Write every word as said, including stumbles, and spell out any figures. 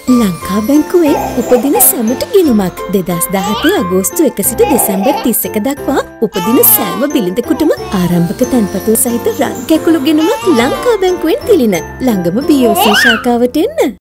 ලංකා බැංකුවෙන් උපදින සැමට ගිණුමක් දෙදස් දහතේ අගෝස්තු එක සිට දෙසැම්බර් තිස් එක දක්වා උපදින සෑම බිලිඳකුටම ආරම්භක තැන්පතු සහිත රන්කැකුළු ගිණුමක් ලංකා බැංකුවෙන් තිලින ළඟම බී ඕ සී ශාඛාවට එන්න.